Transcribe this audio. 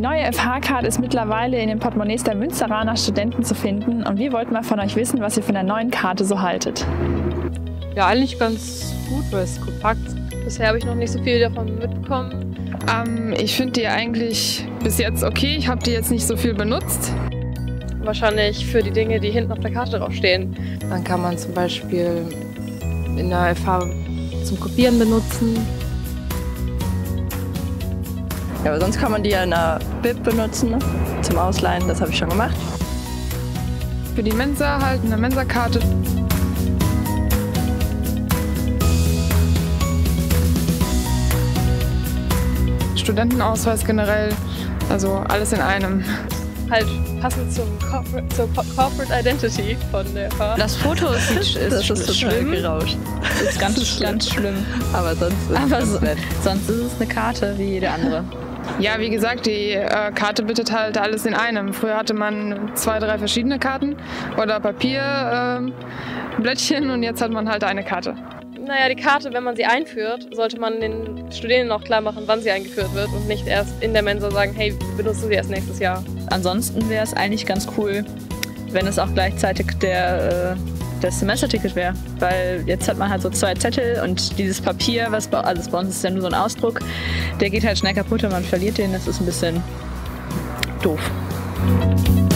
Die neue FH-Card ist mittlerweile in den Portemonnaies der Münsteraner Studenten zu finden und wir wollten mal von euch wissen, was ihr von der neuen Karte so haltet. Ja, eigentlich ganz gut, weil es kompakt. Bisher habe ich noch nicht so viel davon mitbekommen. Ich finde die eigentlich bis jetzt okay. Ich habe die jetzt nicht so viel benutzt. Wahrscheinlich für die Dinge, die hinten auf der Karte draufstehen. Dann kann man zum Beispiel in der FH zum Kopieren benutzen. Ja, aber sonst kann man die ja in der Bib benutzen, ne? Zum Ausleihen, das habe ich schon gemacht. Für die Mensa halt eine Mensa-Karte. Studentenausweis generell, also alles in einem. Halt passend zur Corporate Identity von der FH. Das Foto ist schlimm. Gerauscht. Das ist ganz schlimm. Aber sonst Sonst ist es eine Karte wie jede andere. Ja, wie gesagt, die Karte bittet halt alles in einem. Früher hatte man 2, 3 verschiedene Karten oder Papierblättchen und jetzt hat man halt eine Karte. Naja, die Karte, wenn man sie einführt, sollte man den Studierenden auch klar machen, wann sie eingeführt wird und nicht erst in der Mensa sagen, hey, benutzt du sie erst nächstes Jahr. Ansonsten wäre es eigentlich ganz cool, wenn es auch gleichzeitig das Semesterticket wäre. Weil jetzt hat man halt so 2 Zettel und dieses Papier, bei uns ist ja nur so ein Ausdruck, der geht halt schnell kaputt und man verliert den. Das ist ein bisschen doof.